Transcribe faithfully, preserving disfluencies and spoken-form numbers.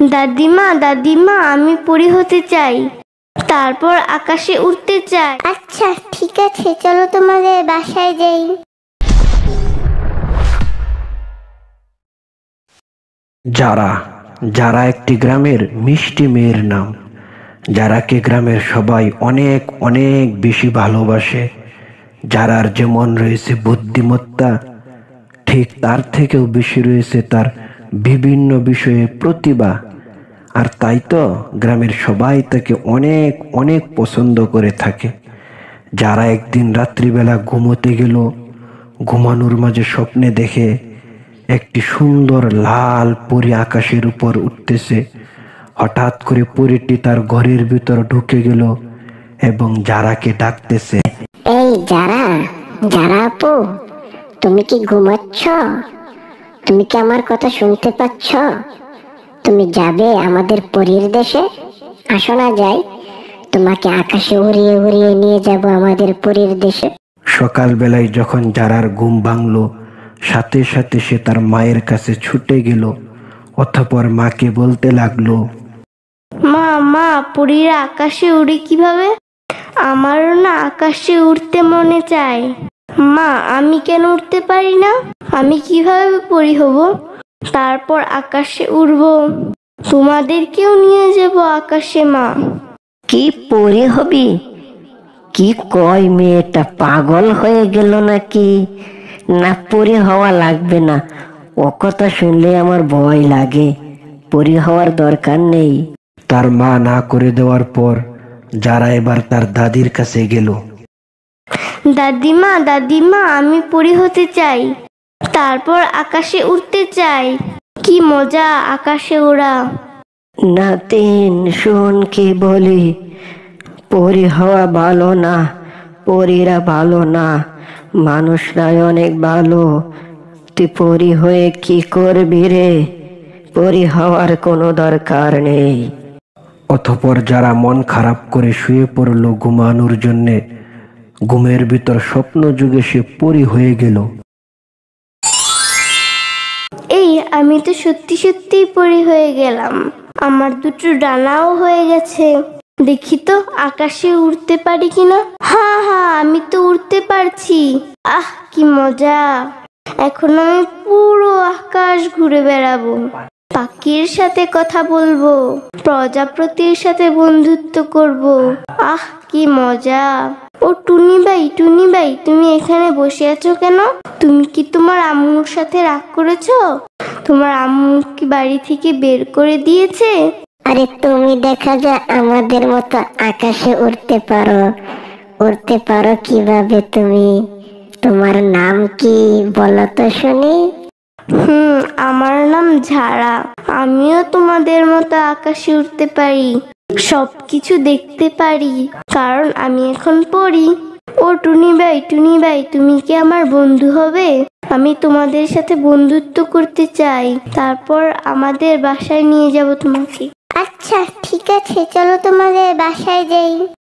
দাদিমা দাদিমা আমি পরী হতে চাই, তারপর আকাশে উড়তে চাই। আচ্ছা ঠিক আছে, চলো তোমাদের বাসায় যাই। যারা যারা একটি গ্রামের মিষ্টি মেয়ের নাম, যারাকে গ্রামের সবাই অনেক অনেক বেশি ভালোবাসে। যারার যেমন রয়েছে বুদ্ধিমত্তা, ঠিক তার থেকেও বেশি রয়েছে তার বিভিন্ন বিষয়ে প্রতিভা। আর তাই তো গ্রামের সবাই তাকে অনেক অনেক পছন্দ করে থাকে। যারা একদিন রাত্রিবেলা ঘুমোতে গেল, ঘুমানোর মাঝে স্বপ্নে দেখে একটি সুন্দর লাল পরী আকাশের উপর উঠতেছে। হঠাৎ করে পরীটি তার ঘরের ভিতর ঢুকে গেল এবং যারাকে ডাকতেছে, এই যারা, যারা আপু, তুমি কি ঘুমাচ্ছ? তুমি কি আমার কথা শুনতে পাচ্ছ? তুমি যাবে আমাদের পরীর দেশে? আসো না যাই, তোমাকে আকাশে উড়িয়ে উড়িয়ে নিয়ে যাব আমাদের পরীর দেশে। সকালবেলায় যখন যারার ঘুম ভাঙলো, সাথে সাথে সে তার মায়ের কাছে ছুটে গেল। অতঃপর মাকে বলতে লাগলো, মা মা পরীরা আকাশে উড়ে কিভাবে? আমারও না আকাশে উড়তে মনে চায়। মা আমি কেন উড়তে পারি না? আমি কিভাবে পরী হব, তারপর আকাশে উড়বো, তোমাদেরকেও নিয়ে যাব আকাশে। মা কি পরী হবি? কি কয় মেয়েটা, পাগল হয়ে গেল নাকি? না, পরী হওয়া লাগবে না, ও কথা শুনলে আমার ভয় লাগে। পরী হওয়ার দরকার নেই। তার মা না করে দেওয়ার পর যারা এবার তার দাদির কাছে গেল। দাদিমা দাদিমা আমি পরী হতে চাই, তারপর আকাশে উড়তে চাই। কি মজা আকাশে ওড়া। নাতিন শোন কি বলি, পরী হওয়া ভালো না, পরীরা ভালো না, মানুষরাই অনেক ভালো। তুই পরী হয়ে কি করবি রে? পরী হওয়ার কোনো দরকার নেই। অতঃপর যারা মন খারাপ করে শুয়ে পড়ল ঘুমানোর জন্যে, ঘুমের ভিতর স্বপ্ন যুগে সে পরী হয়ে গেল। এই আমি তো সত্যি সত্যি পরী হয়ে গেলাম, আমার দুটো ডানাও হয়ে গেছে। দেখি তো আকাশে উড়তে পারি কিনা। হ্যাঁ হ্যাঁ আমি তো উড়তে পারছি। আহ কি মজা, এখন আমি পুরো আকাশ ঘুরে বেড়াবো, পাখির সাথে কথা বলবো, প্রজাপতির সাথে বন্ধুত্ব করব। আহ কি মজা। ও টুনি ভাই, টুনি ভাই তুমি এখানে বসে আছো কেন? তুমি কি তোমার আম্মুর সাথে রাগ করেছো? তোমার আম্মু কি বাড়ি থেকে বের করে দিয়েছে? আরে তুমি দেখা যায় আমাদের মতো আকাশে উড়তে পারো। উড়তে পারো কিভাবে তুমি? তোমার নাম কি বলো তো শুনি? হুম আমার নাম ঝাড়া। আমিও তোমাদের মতো আকাশে উঠতে পারি, সবকিছু দেখতে পারি, কারণ আমি এখন পড়ি। ও টুনি ভাই, টুনি ভাই তুমি কি আমার বন্ধু হবে? আমি তোমাদের সাথে বন্ধুত্ব করতে চাই, তারপর আমাদের বাসায় নিয়ে যাব তোমাকে। আচ্ছা ঠিক আছে, চলো তোমাদের বাসায় যাই।